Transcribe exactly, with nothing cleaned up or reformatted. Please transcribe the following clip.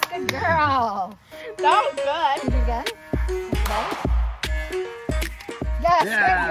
Good girl. That was good. Can you do it again? Okay. Yes, Yeah.